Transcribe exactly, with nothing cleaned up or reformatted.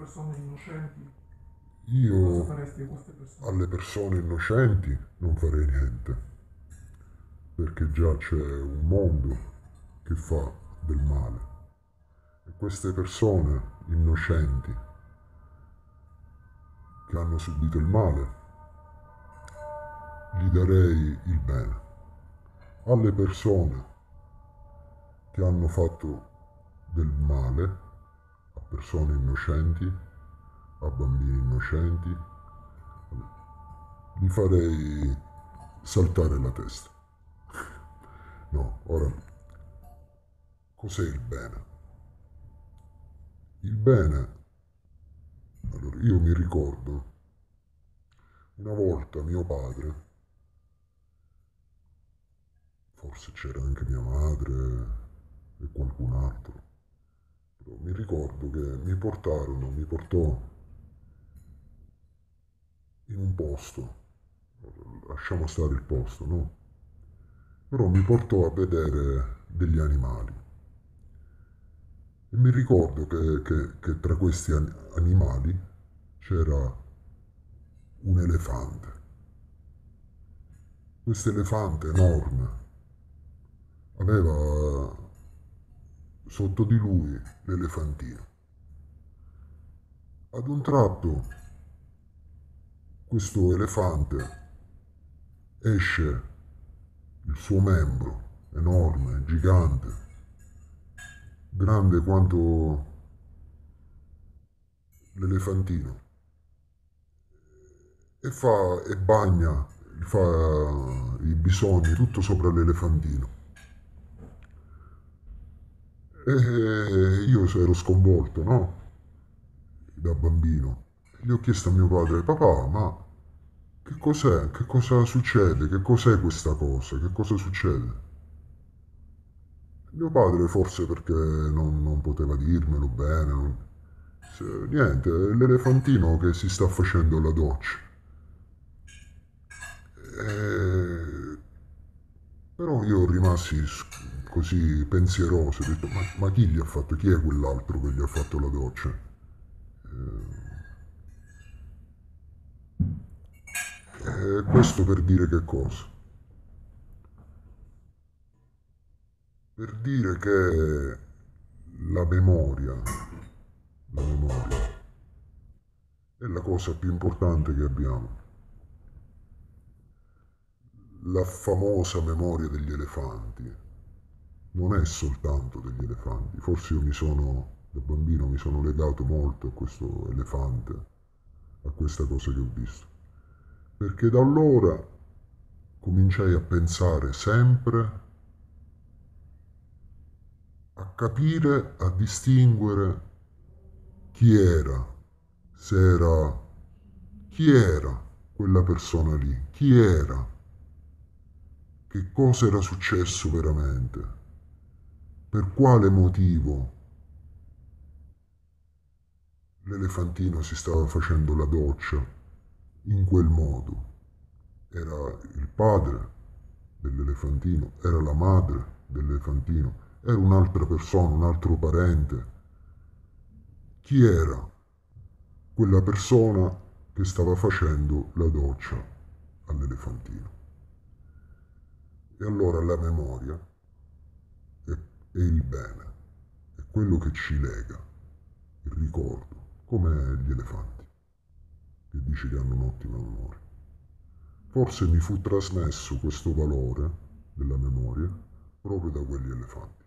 persone innocenti, cosa Io faresti a queste persone? alle persone innocenti non farei niente, perché già c'è un mondo che fa del male. E queste persone innocenti che hanno subito il male, gli darei il bene. Alle persone che hanno fatto del male, a persone innocenti, a bambini innocenti, gli farei saltare la testa. No, ora, cos'è il bene? Il bene, allora io mi ricordo una volta mio padre, forse c'era anche mia madre e qualcun altro, però mi ricordo che mi portarono, mi portò in un posto, lasciamo stare il posto, no? Però mi portò a vedere degli animali e mi ricordo che, che- che tra questi an- animali c'era un elefante. Questo elefante enorme aveva sotto di lui l'elefantino. Ad un tratto questo elefante esce il suo membro enorme, gigante, grande quanto l'elefantino, e fa e bagna, fa i bisogni tutto sopra l'elefantino. E io ero sconvolto, no? Da bambino. Gli ho chiesto a mio padre, papà, ma che cos'è? Che cosa succede? Che cos'è questa cosa? Che cosa succede? Mio padre forse perché non, non poteva dirmelo bene, non- se- niente, è l'elefantino che si sta facendo la doccia. E- Però io rimasi s- così pensieroso, ho detto, ma, ma chi gli ha fatto? Chi è quell'altro che gli ha fatto la doccia? E questo per dire che cosa? Per dire che la memoria, la memoria è la cosa più importante che abbiamo. La famosa memoria degli elefanti non è soltanto degli elefanti. Forse io mi sono, da bambino, mi sono legato molto a questo elefante, a questa cosa che ho visto. Perché da allora cominciai a pensare sempre, a capire, a distinguere chi era, se era, chi era quella persona lì, chi era, che cosa era successo veramente, per quale motivo l'elefantino si stava facendo la doccia in quel modo. Era il padre dell'elefantino, era la madre dell'elefantino, era un'altra persona, un altro parente. Chi era quella persona che stava facendo la doccia all'elefantino? E allora la memoria è, è il bene, è quello che ci lega, il ricordo, come gli elefanti, che dice che hanno un'ottima memoria. Forse mi fu trasmesso questo valore della memoria proprio da quegli elefanti.